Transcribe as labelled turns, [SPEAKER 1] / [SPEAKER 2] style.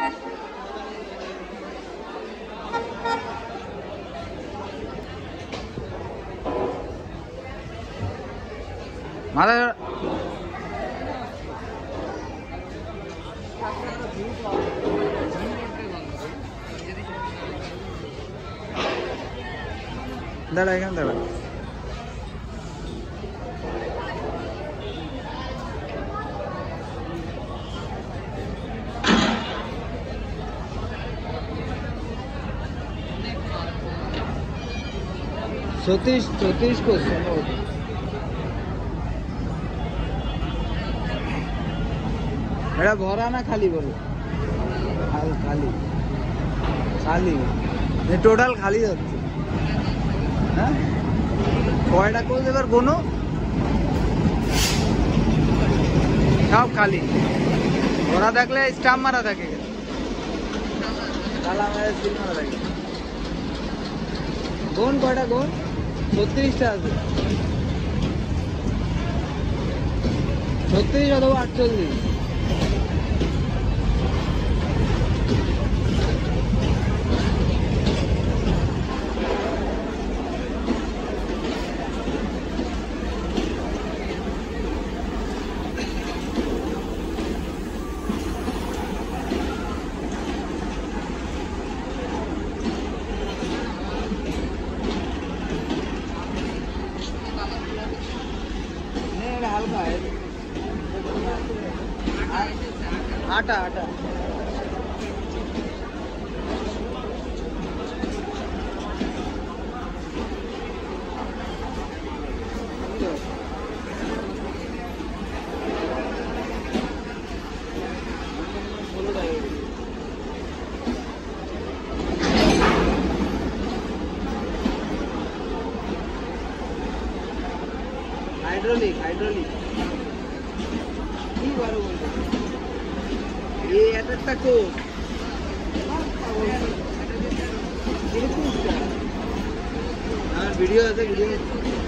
[SPEAKER 1] माला दाड़ा एखाने दाड़ा सतीश को এটা ভরা না খালি বলো খালি খালি টোটাল খালি হচ্ছে হ্যাঁ কয়টা কোচ এবার গোনো সব খালি ভরা থাকলে স্টাম্প মারা থাকে তালা মারা সিল মারা থাকে গোন কয়টা গোন 36টা আছে 36 অথবা 48 हल्का है आटा आटा हाइड्रोलिक हाइड्रोलिक ये একটা কোড আর ভিডিও আছে ভিডিও